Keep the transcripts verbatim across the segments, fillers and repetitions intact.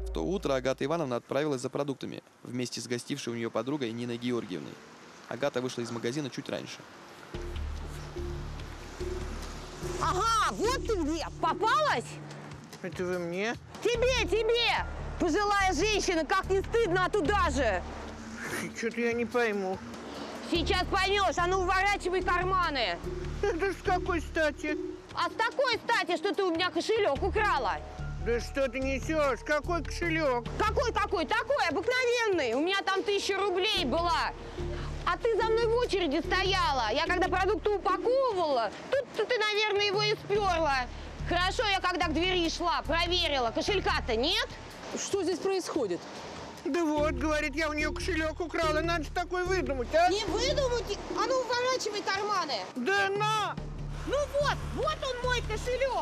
В то утро Агата Ивановна отправилась за продуктами вместе с гостившей у нее подругой Ниной Георгиевной. Агата вышла из магазина чуть раньше. Ага, вот ты где! Попалась? Это вы мне? Тебе, тебе! Пожилая женщина, как не стыдно, а туда же! Что-то я не пойму. Сейчас поймешь, а ну уворачивай карманы! Это ж с какой стати? А с такой стати, что ты у меня кошелек украла! Да что ты несешь? Какой кошелек? Какой такой? Такой, обыкновенный! У меня там тысяча рублей была! А ты за мной в очереди стояла. Я когда продукты упаковывала, тут ты, наверное, его и сперла. Хорошо, я когда к двери шла, проверила, кошелька-то нет? Что здесь происходит? Да вот, говорит, я у нее кошелек украла. Надо же такой выдумать, а? Не выдумать, а ну уворачивай карманы. Да на! Ну вот, вот он мой кошелек.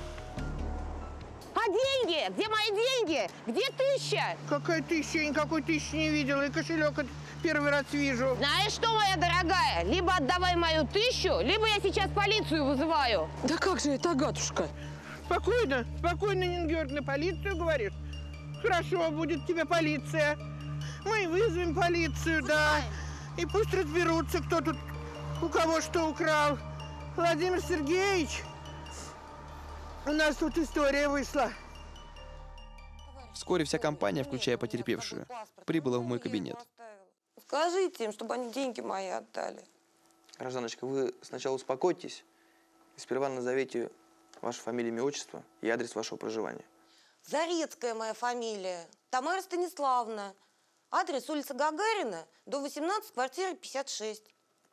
А деньги? Где мои деньги? Где тысяча? Какая тысяча? Я никакой тысячи не видела. И кошелек первый раз вижу. Знаешь что, моя дорогая? Либо отдавай мою тысячу, либо я сейчас полицию вызываю. Да как же это, Агатушка? Спокойно, спокойно, Нина Георгиевна, полицию говоришь? Хорошо, будет тебе полиция. Мы вызовем полицию, да. И пусть разберутся, кто тут, у кого что украл. Владимир Сергеевич, у нас тут история вышла. Вскоре вся компания, включая потерпевшую, прибыла в мой кабинет. Скажите им, чтобы они деньги мои отдали. Гражданочка, вы сначала успокойтесь и сперва назовите вашу фамилию, имя, отчество и адрес вашего проживания. Зарецкая моя фамилия. Тамара Станиславовна. Адрес улица Гагарина, дом восемнадцать, квартира пятьдесят шесть.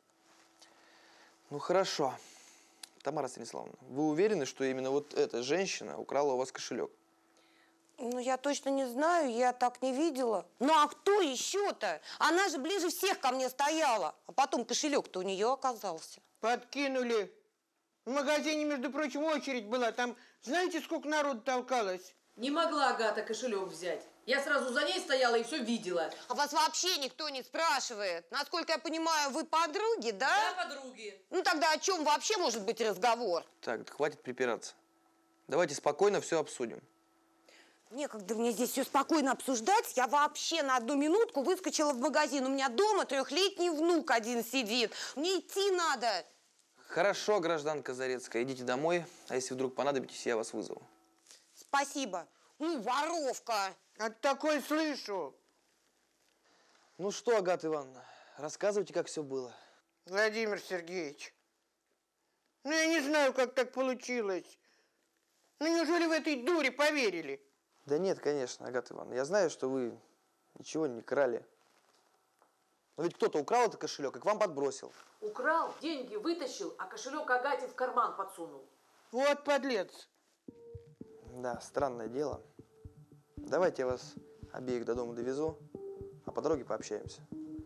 Ну хорошо. Тамара Станиславовна, вы уверены, что именно вот эта женщина украла у вас кошелек? Ну, я точно не знаю, я так не видела. Ну, а кто еще-то? Она же ближе всех ко мне стояла. А потом кошелек-то у нее оказался. Подкинули. В магазине, между прочим, очередь была. Там знаете, сколько народу толкалось? Не могла Агата кошелек взять. Я сразу за ней стояла и все видела. А вас вообще никто не спрашивает. Насколько я понимаю, вы подруги, да? Да, подруги. Ну, тогда о чем вообще может быть разговор? Так, хватит припираться. Давайте спокойно все обсудим. Некогда мне здесь все спокойно обсуждать. Я вообще на одну минутку выскочила в магазин. У меня дома трехлетний внук один сидит. Мне идти надо. Хорошо, гражданка Зарецкая, идите домой. А если вдруг понадобитесь, я вас вызову. Спасибо. Ну, воровка. От такой слышу. Ну что, Агата Ивановна, рассказывайте, как все было. Владимир Сергеевич, ну я не знаю, как так получилось. Ну неужели в этой дуре поверили? Да нет, конечно, Агата Ивановна. Я знаю, что вы ничего не крали. Но ведь кто-то украл этот кошелек и к вам подбросил. Украл, деньги вытащил, а кошелек Агате в карман подсунул. Вот подлец. Да, странное дело. Давайте я вас обеих до дома довезу, а по дороге пообщаемся.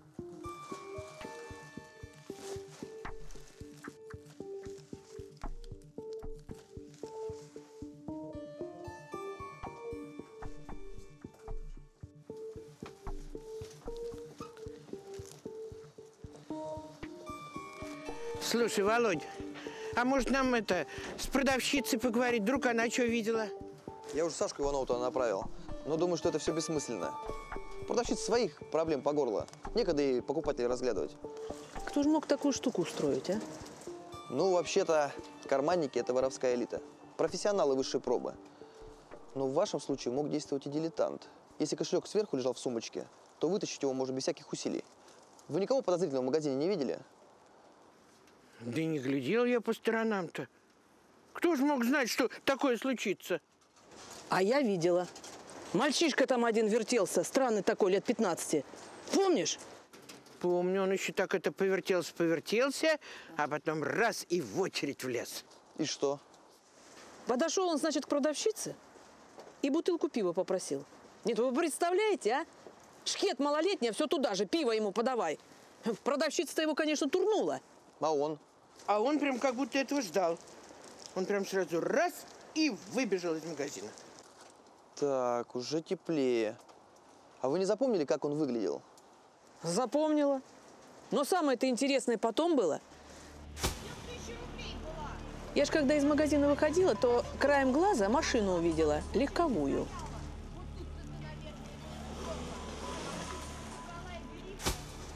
Слушай, Володь, а может нам это с продавщицей поговорить? Вдруг она что видела? Я уже Сашку Иванову туда направил, но думаю, что это все бессмысленно. Продавщица своих проблем по горло. Некогда и покупателей разглядывать. Кто же мог такую штуку устроить, а? Ну, вообще-то, карманники – это воровская элита. Профессионалы высшей пробы. Но в вашем случае мог действовать и дилетант. Если кошелек сверху лежал в сумочке, то вытащить его можно без всяких усилий. Вы никого подозрительного в магазине не видели? Да не глядел я по сторонам-то. Кто же мог знать, что такое случится? А я видела. Мальчишка там один вертелся, странный такой, лет пятнадцати. Помнишь? Помню, он еще так это повертелся-повертелся, а потом раз и в очередь влез. И что? Подошел он, значит, к продавщице и бутылку пива попросил. Нет, вы представляете, а? Шкет малолетний, а все туда же, пиво ему подавай. Продавщица-то его, конечно, турнула. А он? А он прям как будто этого ждал. Он прям сразу раз и выбежал из магазина. Так, уже теплее. А вы не запомнили, как он выглядел? Запомнила. Но самое-то интересное потом было. Я ж когда из магазина выходила, то краем глаза машину увидела, легковую.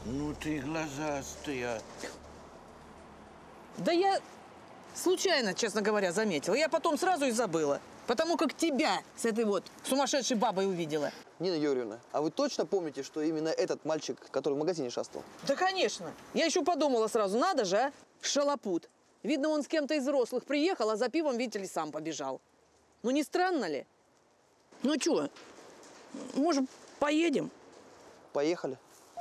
Ну ты глазастая. Да я случайно, честно говоря, заметила. Я потом сразу и забыла. Потому как тебя с этой вот сумасшедшей бабой увидела. Нина Георгиевна, а вы точно помните, что именно этот мальчик, который в магазине шастал? Да, конечно. Я еще подумала сразу, надо же, а? Шалопут. Видно, он с кем-то из взрослых приехал, а за пивом, видите ли, сам побежал. Ну, не странно ли? Ну, что, может, поедем? Поехали.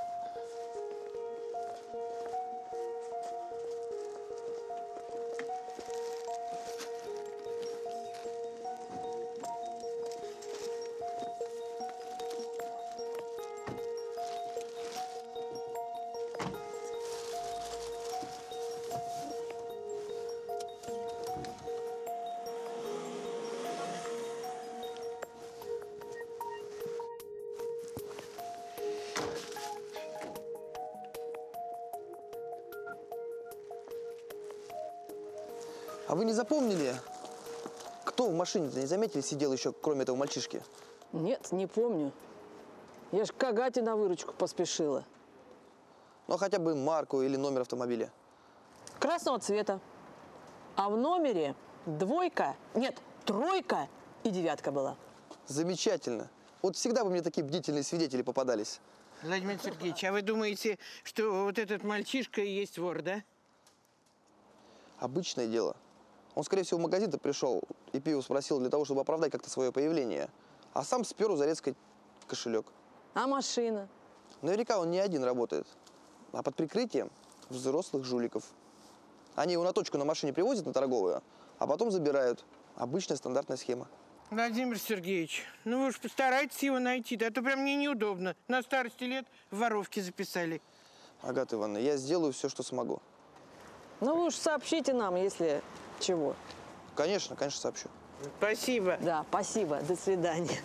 А вы не запомнили, кто в машине-то, не заметили, сидел еще, кроме этого мальчишки? Нет, не помню. Я ж к Агате на выручку поспешила. Ну, хотя бы марку или номер автомобиля. Красного цвета. А в номере двойка, нет, тройка и девятка была. Замечательно. Вот всегда бы мне такие бдительные свидетели попадались. Владимир Сергеевич, а вы думаете, что вот этот мальчишка и есть вор, да? Обычное дело. Он, скорее всего, в магазин-то пришел и пиво спросил для того, чтобы оправдать как-то свое появление. А сам спер у Зарецкой кошелек. А машина? Наверняка он не один работает, а под прикрытием взрослых жуликов. Они его на точку на машине привозят на торговую, а потом забирают. Обычная стандартная схема. Владимир Сергеевич, ну вы уж постарайтесь его найти, да, а то прям мне неудобно. На старости лет в воровке записали. Агата Ивановна, я сделаю все, что смогу. Ну вы уж сообщите нам, если чего. Конечно, конечно, сообщу. Спасибо. Да, спасибо. До свидания.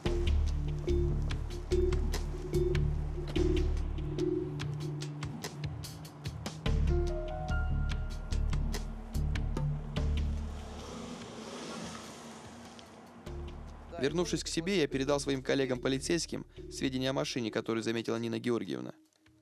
Вернувшись к себе, я передал своим коллегам-полицейским сведения о машине, которую заметила Нина Георгиевна.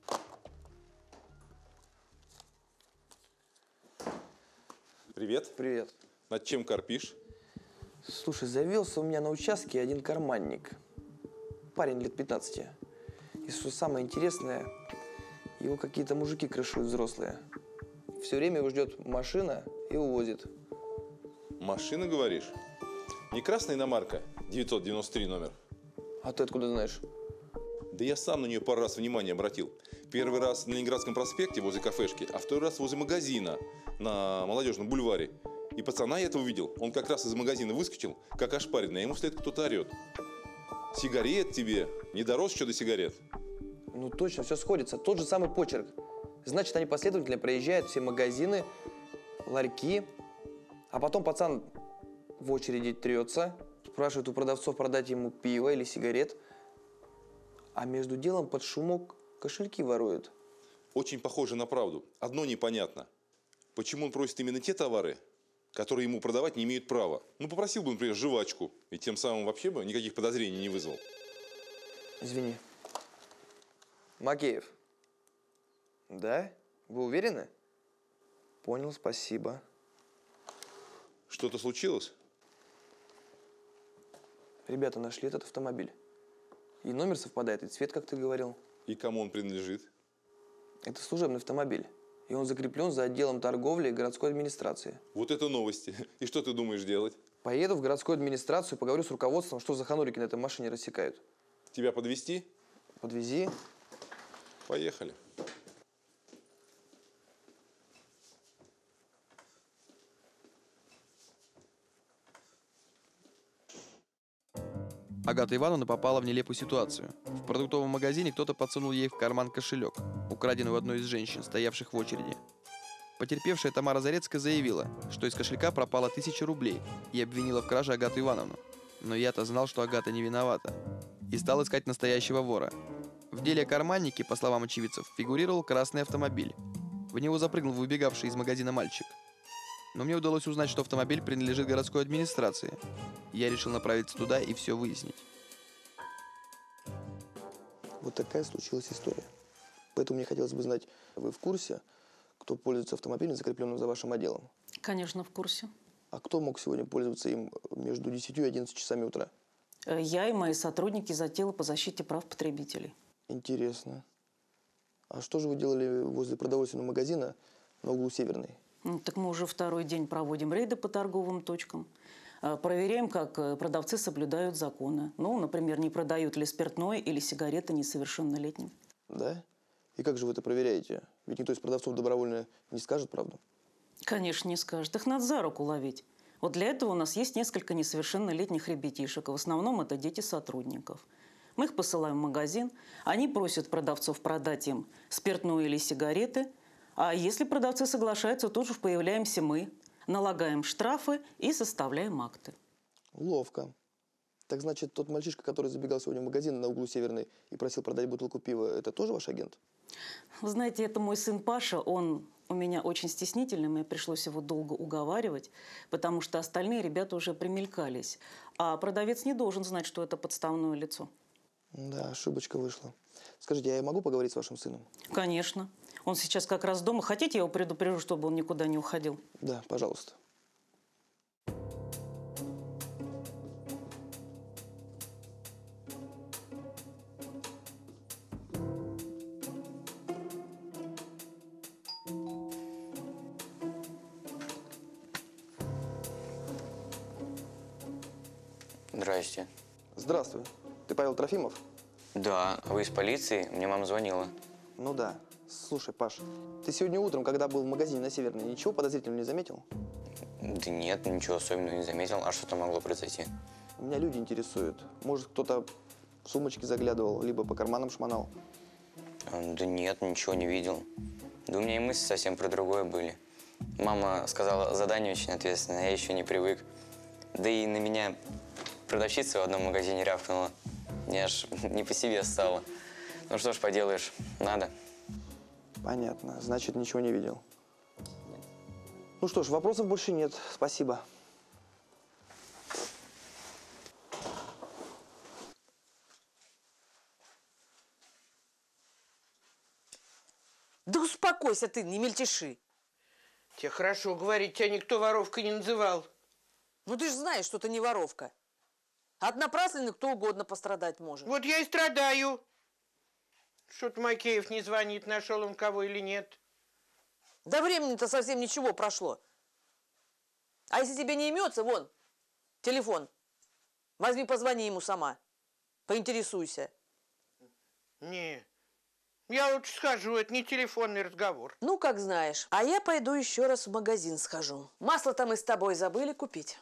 Привет. Привет. Над чем корпишь? Слушай, завелся у меня на участке один карманник. Парень лет пятнадцати. И что самое интересное, его какие-то мужики крышуют взрослые. Все время его ждет машина и увозит. Машина, говоришь? Не красная иномарка, девятьсот девяносто три номер? А ты откуда знаешь? Да я сам на нее пару раз внимание обратил. Первый раз на Ленинградском проспекте возле кафешки, а второй раз возле магазина на Молодежном бульваре. И пацана я этого увидел. Он как раз из магазина выскочил, как ошпаренный, а ему вслед кто-то орет. Сигарет тебе? Не дорос еще до сигарет? Ну точно, все сходится. Tот же самый почерк. Значит, они последовательно проезжают все магазины, ларьки. А потом пацан в очереди трется, спрашивает у продавцов продать ему пиво или сигарет. А между делом под шумок кошельки воруют. Очень похоже на правду. Одно непонятно. Почему он просит именно те товары, которые ему продавать не имеют права? Ну, попросил бы, например, жвачку, и тем самым вообще бы никаких подозрений не вызвал. Извини. Макеев. Да? Вы уверены? Понял, спасибо. Что-то случилось? Ребята нашли этот автомобиль. И номер совпадает, и цвет, как ты говорил. И кому он принадлежит? Это служебный автомобиль. И он закреплен за отделом торговли городской администрации. Вот это новости. И что ты думаешь делать? Поеду в городскую администрацию, поговорю с руководством, что за ханурики на этой машине рассекают. Тебя подвезти? Подвези. Поехали. Агата Ивановна попала в нелепую ситуацию. В продуктовом магазине кто-то подсунул ей в карман кошелек, украденный у одной из женщин, стоявших в очереди. Потерпевшая Тамара Зарецкая заявила, что из кошелька пропало тысяча рублей и обвинила в краже Агату Ивановну. Но я-то знал, что Агата не виновата. И стал искать настоящего вора. В деле о карманнике, по словам очевидцев, фигурировал красный автомобиль. В него запрыгнул выбегавший из магазина мальчик. Но мне удалось узнать, что автомобиль принадлежит городской администрации. Я решил направиться туда и все выяснить. Вот такая случилась история. Поэтому мне хотелось бы знать, вы в курсе, кто пользуется автомобилем, закрепленным за вашим отделом? Конечно, в курсе. А кто мог сегодня пользоваться им между десятью и одиннадцатью часами утра? Я и мои сотрудники из отдела по защите прав потребителей. Интересно. А что же вы делали возле продовольственного магазина на углу Северной? Ну, так мы уже второй день проводим рейды по торговым точкам. Проверяем, как продавцы соблюдают законы. Ну, например, не продают ли спиртное или сигареты несовершеннолетним. Да? И как же вы это проверяете? Ведь никто из продавцов добровольно не скажет правду. Конечно, не скажет. Их надо за руку ловить. Вот для этого у нас есть несколько несовершеннолетних ребятишек. И в основном это дети сотрудников. Мы их посылаем в магазин. Они просят продавцов продать им спиртное или сигареты. А если продавцы соглашаются, тут же появляемся мы. Налагаем штрафы и составляем акты. Ловко. Так значит, тот мальчишка, который забегал сегодня в магазин на углу Северной и просил продать бутылку пива, это тоже ваш агент? Вы знаете, это мой сын Паша. Он у меня очень стеснительный. Мне пришлось его долго уговаривать, потому что остальные ребята уже примелькались. А продавец не должен знать, что это подставное лицо. Да, ошибочка вышла. Скажите, а я могу поговорить с вашим сыном? Конечно. Он сейчас как раз дома. Хотите, я его предупрежу, чтобы он никуда не уходил? Да, пожалуйста. Здрасте. Здравствуй. Ты Павел Трофимов? Да, вы из полиции? Мне мама звонила. Ну да. Слушай, Паш, ты сегодня утром, когда был в магазине на Северной, ничего подозрительного не заметил? Да нет, ничего особенного не заметил. А что-то могло произойти? Меня люди интересуют. Может, кто-то в сумочки заглядывал, либо по карманам шмонал? Да нет, ничего не видел. Да у меня и мысли совсем про другое были. Мама сказала, задание очень ответственное, я еще не привык. Да и на меня продавщица в одном магазине рявкнула. Мне аж не по себе стало. Ну что ж поделаешь, надо. Понятно. Значит, ничего не видел. Нет. Ну что ж, вопросов больше нет. Спасибо. Да успокойся ты, не мельтеши. Тебе хорошо говорить, тебя никто воровкой не называл. Ну ты же знаешь, что ты не воровка. От напраслины кто угодно пострадать может. Вот я и страдаю. Что-то Макеев не звонит, нашел он кого или нет. Да времени-то совсем ничего прошло. А если тебе не имется, вон, телефон. Возьми, позвони ему сама. Поинтересуйся. Не, я лучше схожу, это не телефонный разговор. Ну, как знаешь. А я пойду еще раз в магазин схожу. Масло-то мы с тобой забыли купить.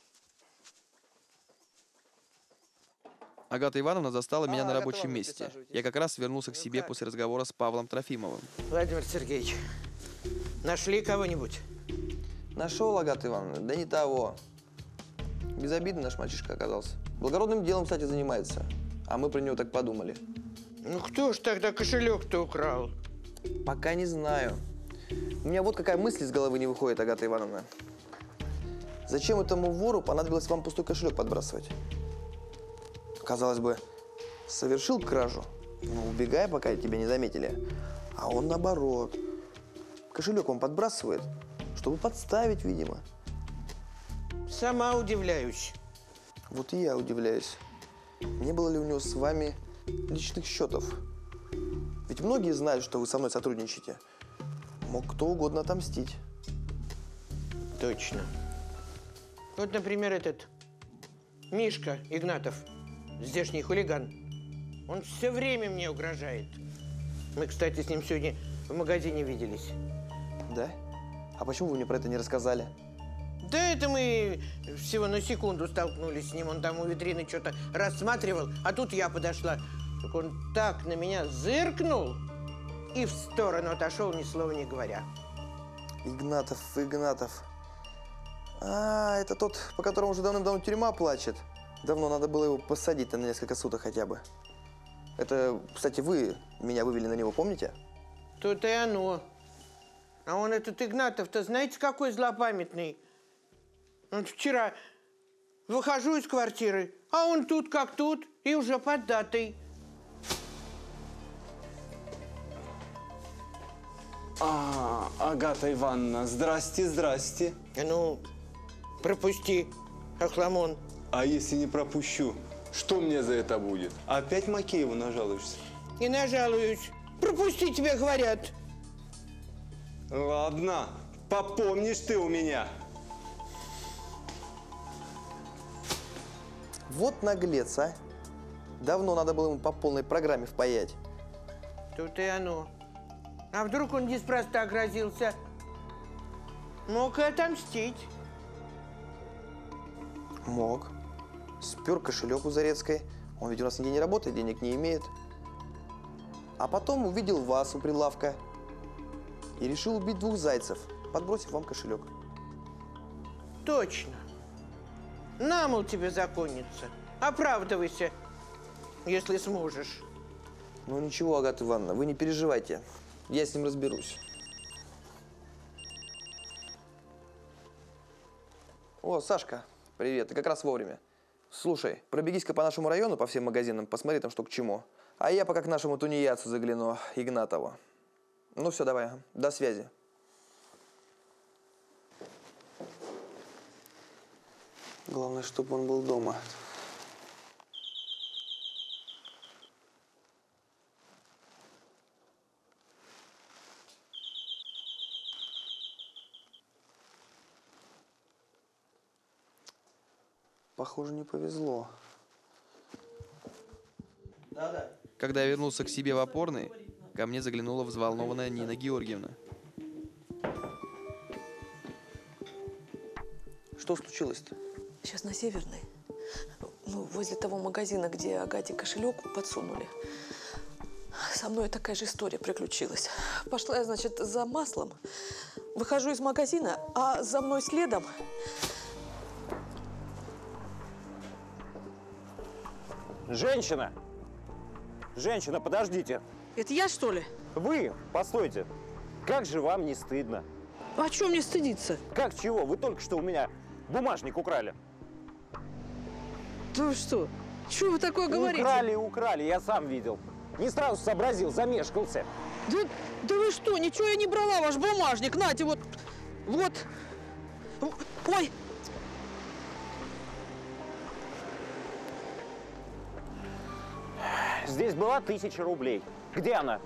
Агата Ивановна застала меня А, на Агата рабочем Ивановна, месте. присаживайтесь. Я как раз вернулся к Ну себе как? после разговора с Павлом Трофимовым. Владимир Сергеевич, нашли кого-нибудь? Нашел, Агата Ивановна? Да не того. Безобидный наш мальчишка оказался. Благородным делом, кстати, занимается. А мы про него так подумали. Ну кто ж тогда кошелек-то украл? Пока не знаю. У меня вот какая мысль из головы не выходит, Агата Ивановна. Зачем этому вору понадобилось вам пустой кошелек подбрасывать? Казалось бы, совершил кражу, но убегай, пока тебя не заметили. А он наоборот. Кошелек вам подбрасывает, чтобы подставить, видимо. Сама удивляюсь. Вот и я удивляюсь. Не было ли у него с вами личных счетов? Ведь многие знают, что вы со мной сотрудничаете. Мог кто угодно отомстить. Точно. Вот, например, этот Мишка Игнатов, здешний хулиган. Он все время мне угрожает. Мы, кстати, с ним сегодня в магазине виделись. Да? А почему вы мне про это не рассказали? Да это мы всего на секунду столкнулись с ним. Он там у витрины что-то рассматривал, а тут я подошла. Так он так на меня зыркнул и в сторону отошел, ни слова не говоря. Игнатов, Игнатов. А, это тот, по которому уже давным-давно тюрьма плачет. Давно надо было его посадить-то на несколько суток хотя бы. Это, кстати, вы меня вывели на него, помните? То-то и оно. А он, этот Игнатов-то, знаете, какой злопамятный? Вот вчера выхожу из квартиры, а он тут как тут и уже под датой. А, Агата Ивановна, здрасте, здрасте. Ну, пропусти, Ахламон. А если не пропущу, что мне за это будет? Опять Макееву нажалуешься? Не нажалуюсь. Пропусти, тебе говорят. Ладно, попомнишь ты у меня. Вот наглец, а. Давно надо было ему по полной программе впаять. Тут и оно. А вдруг он неспроста грозился? Мог и отомстить. Мог. Спер кошелек у Зарецкой. Он ведь у нас нигде не работает, денег не имеет. А потом увидел вас у прилавка и решил убить двух зайцев, подбросив вам кошелек. Точно. На, мол, тебе законница. Оправдывайся, если сможешь. Ну ничего, Агата Ивановна, вы не переживайте. Я с ним разберусь. О, Сашка, привет, ты как раз вовремя. Слушай, пробегись-ка по нашему району, по всем магазинам, посмотри там, что к чему. А я пока к нашему тунеядцу загляну, Игнатову. Ну все, давай, до связи. Главное, чтобы он был дома. Похоже, не повезло. Да-да. Когда я вернулся к себе в опорный, ко мне заглянула взволнованная Нина Георгиевна. Что случилось-то? Сейчас на Северной. Ну, возле того магазина, где Агате кошелек подсунули. Со мной такая же история приключилась. Пошла я, значит, за маслом. Выхожу из магазина, а за мной следом... Женщина! Женщина, подождите. Это я, что ли? Вы, постойте. Как же вам не стыдно? А чем мне стыдиться? Как чего? Вы только что у меня бумажник украли. Да вы что? Чего вы такое говорите? Украли, украли, я сам видел. Не сразу сообразил, замешкался. Да, да вы что? Ничего я не брала, ваш бумажник. Нате, вот, вот. Ой! Здесь была тысяча рублей. Где она?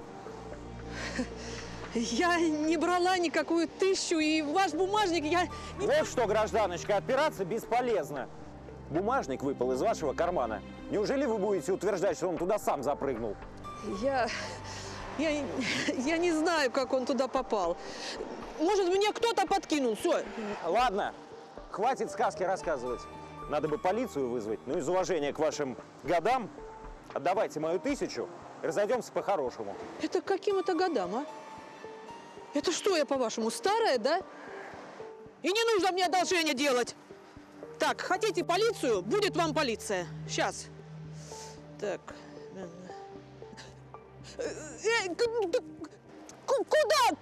Я не брала никакую тысячу, и ваш бумажник я... Вот что, гражданочка, отпираться бесполезно. Бумажник выпал из вашего кармана. Неужели вы будете утверждать, что он туда сам запрыгнул? Я... Я, я не знаю, как он туда попал. Может, мне кто-то подкинул, все. Ладно, хватит сказки рассказывать. Надо бы полицию вызвать. Ну, из уважения к вашим годам, отдавайте мою тысячу и разойдемся по-хорошему. Это каким это годам, а? Это что, я, по-вашему, старая, да? И не нужно мне одолжение делать. Так, хотите полицию? Будет вам полиция. Сейчас. Так. Эй, куда?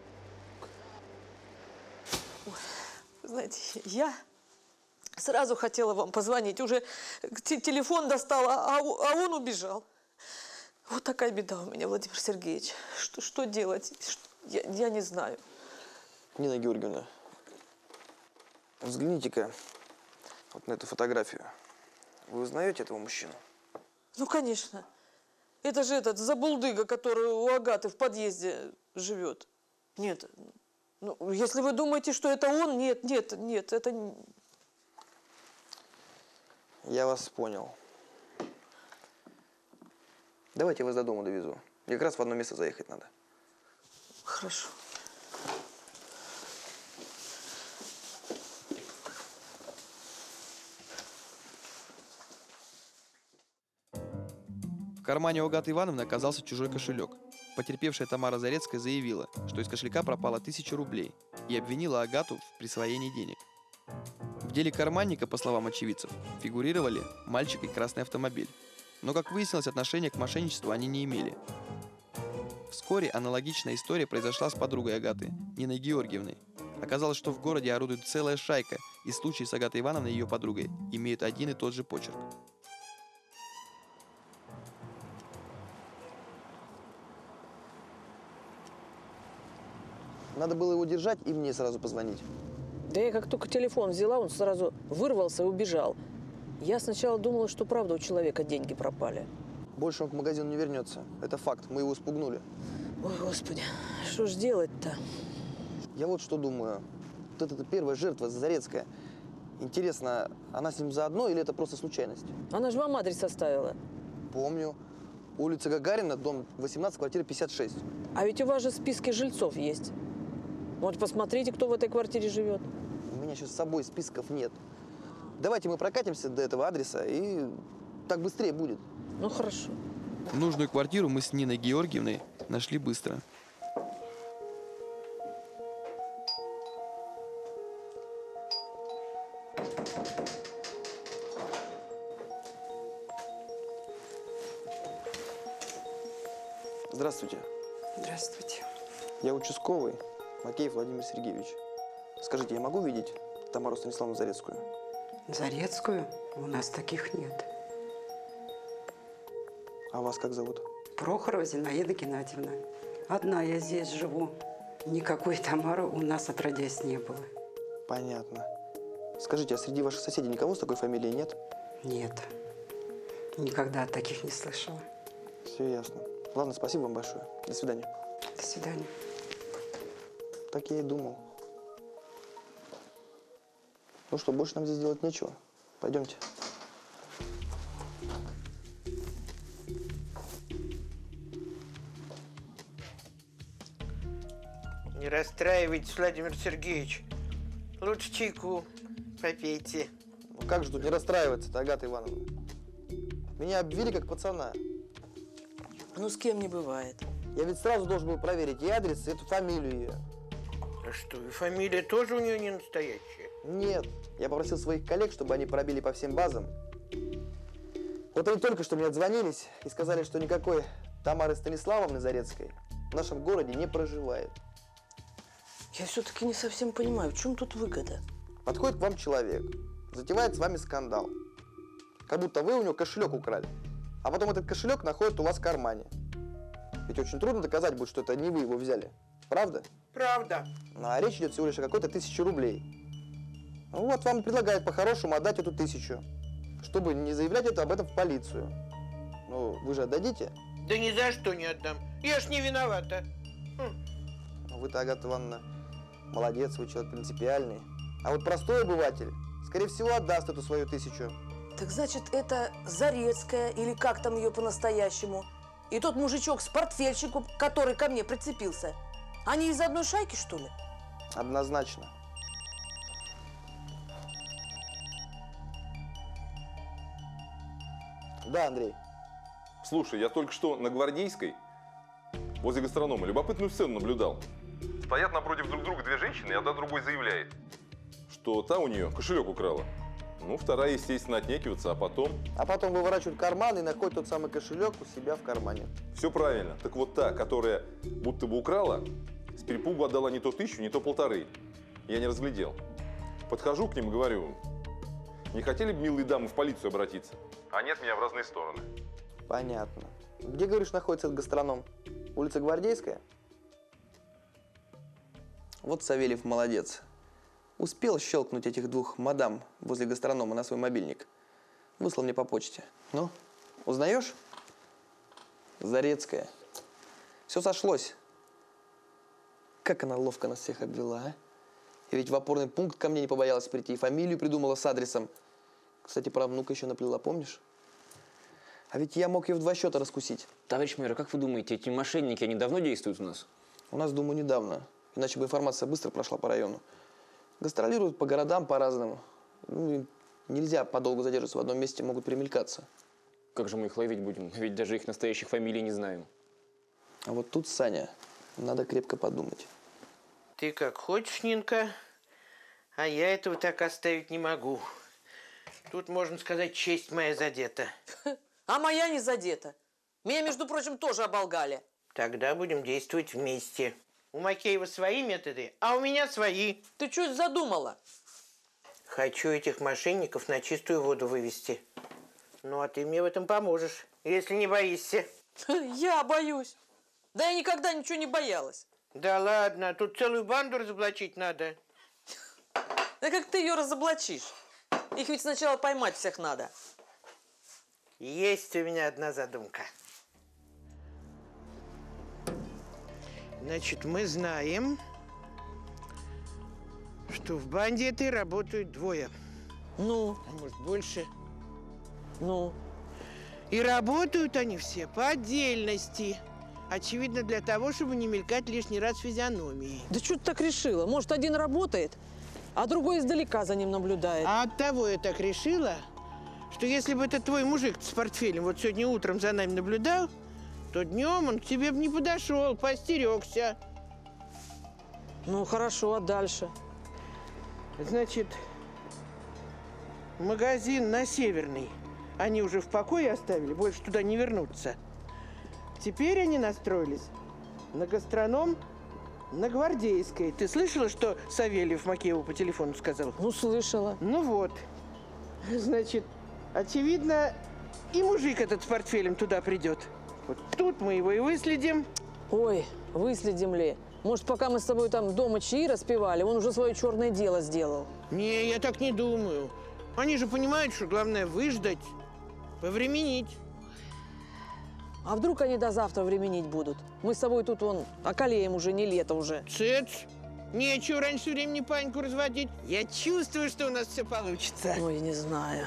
Знаете, я сразу хотела вам позвонить. Уже телефон достала, а, а он убежал. Вот такая беда у меня, Владимир Сергеевич. Что, что делать? Я, я не знаю. Нина Георгиевна, взгляните-ка вот на эту фотографию. Вы узнаете этого мужчину? Ну, конечно. Это же этот забулдыга, который у Агаты в подъезде живет. Нет, ну, если вы думаете, что это он, нет, нет, нет, это... Я вас понял. Давайте я вас до дома довезу. Мне как раз в одно место заехать надо. Хорошо. В кармане у Агаты Ивановны оказался чужой кошелек. Потерпевшая Тамара Зарецкая заявила, что из кошелька пропало тысяча рублей и обвинила Агату в присвоении денег. В деле карманника, по словам очевидцев, фигурировали мальчик и красный автомобиль. Но, как выяснилось, отношения к мошенничеству они не имели. Вскоре аналогичная история произошла с подругой Агаты, Ниной Георгиевной. Оказалось, что в городе орудует целая шайка, и случаи с Агатой Ивановной и ее подругой имеют один и тот же почерк. Надо было его держать и мне сразу позвонить. Да я как только телефон взяла, он сразу вырвался и убежал. Я сначала думала, что правда у человека деньги пропали. Больше он к магазину не вернется. Это факт. Мы его спугнули. Ой, Господи, что ж делать-то? Я вот что думаю. Вот это первая жертва Зарецкая. Интересно, она с ним заодно или это просто случайность? Она же вам адрес оставила. Помню. Улица Гагарина, дом восемнадцать, квартира пятьдесят шесть. А ведь у вас же списки жильцов есть. Вот посмотрите, кто в этой квартире живет. У меня сейчас с собой списков нет. Давайте мы прокатимся до этого адреса, и так быстрее будет. Ну, хорошо. Нужную квартиру мы с Ниной Георгиевной нашли быстро. Здравствуйте. Здравствуйте. Я участковый, Макеев Владимир Сергеевич. Скажите, я могу видеть Тамару Станиславовну Зарецкую? Зарецкую? У нас таких нет. А вас как зовут? Прохорова Зинаида Геннадьевна. Одна я здесь живу. Никакой Тамары у нас отродясь не было. Понятно. Скажите, а среди ваших соседей никого с такой фамилией нет? Нет. Никогда от таких не слышала. Все ясно. Ладно, спасибо вам большое. До свидания. До свидания. Так я и думал. Ну что, больше нам здесь делать нечего. Пойдемте. Не расстраивайтесь, Владимир Сергеевич. Лучше чайку попейте. Ну как же тут не расстраиваться-то, Агата Ивановна? Меня обвели как пацана. Ну, с кем не бывает. Я ведь сразу должен был проверить и адрес, и эту фамилию ее. А что, и фамилия тоже у нее не настоящая? Нет. Я попросил своих коллег, чтобы они пробили по всем базам. Вот они только что мне отзвонились и сказали, что никакой Тамары Станиславовны Зарецкой в нашем городе не проживает. Я все-таки не совсем понимаю, в чем тут выгода? Подходит к вам человек, затевает с вами скандал. Как будто вы у него кошелек украли. А потом этот кошелек находит у вас в кармане. Ведь очень трудно доказать будет, что это не вы его взяли. Правда? Правда. Ну, а речь идет всего лишь о какой-то тысяче рублей. Ну вот вам предлагают по-хорошему отдать эту тысячу, чтобы не заявлять это об этом в полицию. Ну, вы же отдадите? Да ни за что не отдам. Я ж не виновата. Хм. Ну, вы-то, Агата Ивановна, молодец, вы человек принципиальный. А вот простой обыватель, скорее всего, отдаст эту свою тысячу. Так значит, это Зарецкая, или как там ее по-настоящему, и тот мужичок с портфельчиком, который ко мне прицепился. Они из одной шайки, что ли? Однозначно. Да, Андрей. Слушай, я только что на Гвардейской, возле гастронома, любопытную сцену наблюдал. Стоят напротив друг друга две женщины, и одна другой заявляет, что та у нее кошелек украла. Ну, вторая, естественно, отнекивается, а потом… А потом выворачивают карман и находят тот самый кошелек у себя в кармане. Все правильно. Так вот та, которая будто бы украла, с перепугу отдала не то тысячу, не то полторы. Я не разглядел. Подхожу к ним и говорю, не хотели бы, милые дамы, в полицию обратиться? А нет, меня в разные стороны. Понятно. Где, говоришь, находится этот гастроном? Улица Гвардейская? Вот Савельев молодец. Успел щелкнуть этих двух мадам возле гастронома на свой мобильник. Выслал мне по почте. Ну, узнаешь? Зарецкая. Все сошлось. Как она ловко нас всех обвела, а? И ведь в опорный пункт ко мне не побоялась прийти, и фамилию придумала с адресом. Кстати, про внука еще наплела, помнишь? А ведь я мог ее в два счета раскусить. Товарищ майор, а как вы думаете, эти мошенники, они давно действуют у нас? У нас, думаю, недавно. Иначе бы информация быстро прошла по району. Гастролируют по городам по-разному. Ну, им нельзя подолгу задерживаться в одном месте, могут примелькаться. Как же мы их ловить будем? Ведь даже их настоящих фамилий не знаем. А вот тут, Саня, надо крепко подумать. Ты как хочешь, Нинка, а я этого так оставить не могу. Тут, можно сказать, честь моя задета. А моя не задета. Меня, между прочим, тоже оболгали. Тогда будем действовать вместе. У Макеева свои методы, а у меня свои. Ты что задумала? Хочу этих мошенников на чистую воду вывести. Ну, а ты мне в этом поможешь, если не боишься. Я боюсь. Да я никогда ничего не боялась. Да ладно, тут целую банду разоблачить надо. Да как ты ее разоблачишь? Их ведь сначала поймать всех надо. Есть у меня одна задумка. Значит, мы знаем, что в банде этой работают двое. Ну? А может, больше? Ну? И работают они все по отдельности. Очевидно, для того, чтобы не мелькать лишний раз физиономией. Да что ты так решила? Может, один работает, а другой издалека за ним наблюдает. А от того я так решила, что если бы этот твой мужик с портфелем вот сегодня утром за нами наблюдал, то днем он к тебе бы не подошел, постерегся. Ну, хорошо, а дальше? Значит, магазин на Северный они уже в покое оставили, больше туда не вернуться. Теперь они настроились на гастроном на Гвардейской. Ты слышала, что Савельев Макееву по телефону сказал? Ну, слышала. Ну вот. Значит, очевидно, и мужик этот с портфелем туда придет. Вот тут мы его и выследим. Ой, выследим ли? Может, пока мы с тобой там дома чаи распевали, он уже свое черное дело сделал? Не, я так не думаю. Они же понимают, что главное выждать, повременить. А вдруг они до завтра временить будут? Мы с тобой тут вон околеем уже, не лето уже. Цыц! Нечего раньше времени панику разводить. Я чувствую, что у нас все получится. Ой, не знаю.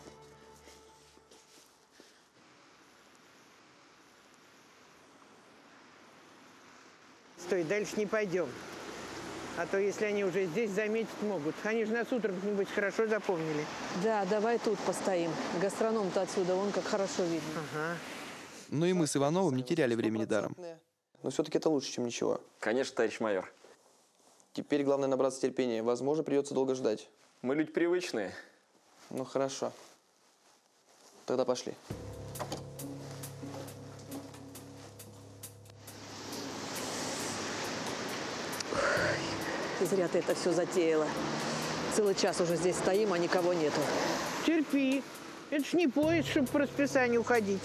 Стой, дальше не пойдем. А то, если они уже здесь, заметить могут. Они же нас утром, нибудь, хорошо запомнили. Да, давай тут постоим. Гастроном-то отсюда, вон как хорошо видно. Ага. Но и мы с Ивановым не теряли времени даром. Но все-таки это лучше, чем ничего. Конечно, товарищ майор. Теперь главное набраться терпения. Возможно, придется долго ждать. Мы люди привычные. Ну, хорошо. Тогда пошли. Ой, зря ты это все затеяла. Целый час уже здесь стоим, а никого нету. Терпи. Это ж не поезд, чтобы по расписанию уходить.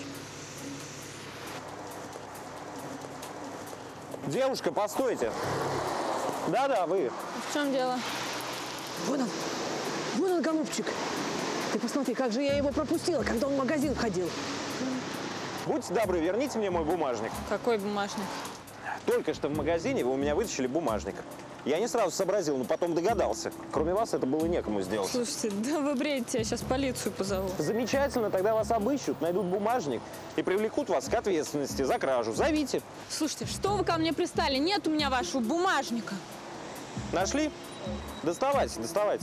Девушка, постойте. Да-да, вы. В чем дело? Вон он, вон он, голубчик. Ты посмотри, как же я его пропустила, когда он в магазин ходил. Будьте добры, верните мне мой бумажник. Какой бумажник? Только что в магазине вы у меня вытащили бумажник. Я не сразу сообразил, но потом догадался. Кроме вас это было некому сделать. Слушайте, да вы бредите, я сейчас полицию позову. Замечательно, тогда вас обыщут, найдут бумажник и привлекут вас к ответственности за кражу. Зовите. Слушайте, что вы ко мне пристали? Нет у меня вашего бумажника. Нашли? Доставайте, доставайте.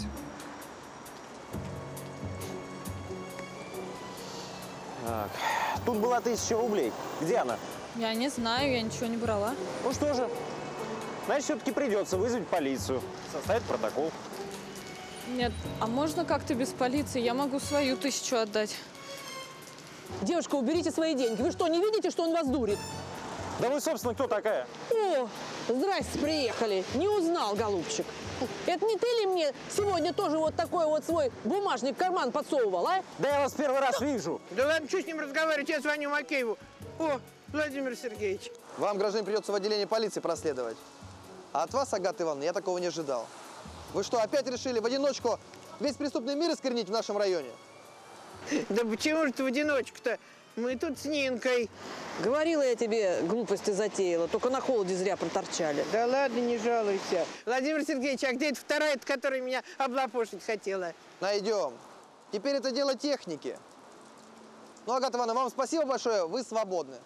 Так. Тут была тысяча рублей. Где она? Я не знаю, я ничего не брала. Ну что же, значит, все-таки придется вызвать полицию, составить протокол. Нет, а можно как-то без полиции? Я могу свою тысячу отдать. Девушка, уберите свои деньги. Вы что, не видите, что он вас дурит? Да вы, собственно, кто такая? О, здрасте, приехали. Не узнал, голубчик. Это не ты ли мне сегодня тоже вот такой вот свой бумажник в карман подсовывал, а? Да я вас первый раз вижу. Да ладно, что с ним разговаривать? Я звоню Макееву. О, Владимир Сергеевич. Вам, гражданин, придется в отделение полиции проследовать. А от вас, Агата Ивановна, я такого не ожидал. Вы что, опять решили в одиночку весь преступный мир искоренить в нашем районе? Да почему же ты в одиночку-то? Мы тут с Нинкой. Говорила я тебе, глупости затеяла, только на холоде зря проторчали. Да ладно, не жалуйся. Владимир Сергеевич, а где эта вторая, которая меня облапошить хотела? Найдем. Теперь это дело техники. Ну, Агата Ивановна, вам спасибо большое, вы свободны.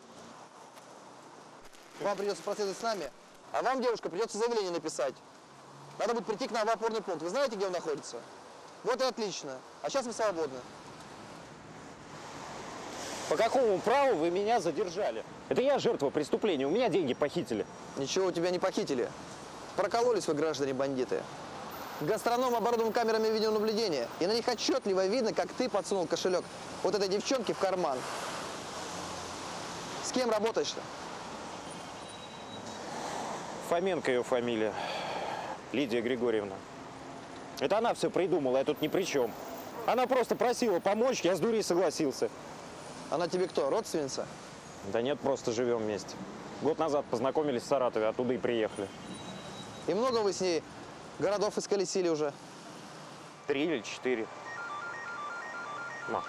Вам придется проследовать с нами, а вам, девушка, придется заявление написать. Надо будет прийти к нам в опорный пункт. Вы знаете, где он находится? Вот и отлично. А сейчас вы свободны. По какому праву вы меня задержали? Это я жертва преступления, у меня деньги похитили. Ничего у тебя не похитили. Прокололись вы, граждане-бандиты. Гастроном оборудован камерами видеонаблюдения, и на них отчетливо видно, как ты подсунул кошелек вот этой девчонке в карман. С кем работаешь-то? Фоменко ее фамилия. Лидия Григорьевна. Это она все придумала, я тут ни при чем. Она просто просила помочь, я с дурей согласился. Она тебе кто, родственница? Да нет, просто живем вместе. Год назад познакомились в Саратове, оттуда и приехали. И много вы с ней городов исколесили уже? Три или четыре. На.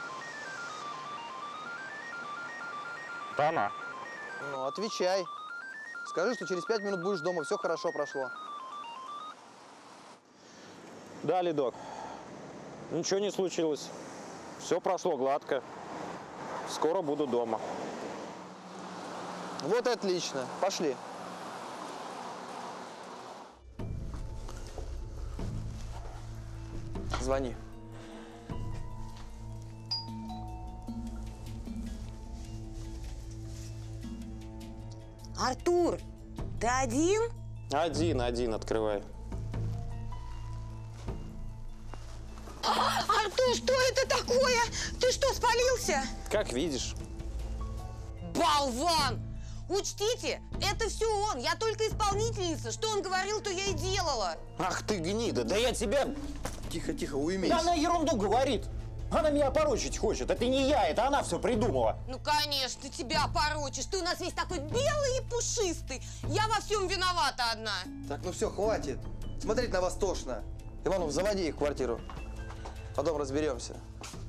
Да она. Ну, отвечай. Скажи, что через пять минут будешь дома, все хорошо прошло. Да, Лидок. Ничего не случилось. Все прошло гладко. Скоро буду дома. Вот и отлично. Пошли. Звони. Артур, ты один? Один, один, открывай. Артур, что это такое? Ты что, спалился? Как видишь. Болван! Учтите, это все он. Я только исполнительница. Что он говорил, то я и делала. Ах ты гнида, да я тебя... Тихо, тихо, уймись. Да она ерунду говорит. Она меня опорочить хочет. Это не я, это она все придумала. Ну, конечно, ты тебя опорочишь. Ты у нас весь такой белый и пушистый. Я во всем виновата одна. Так, ну все, хватит. Смотреть на вас тошно. Иванов, заводи их в квартиру. Потом разберемся.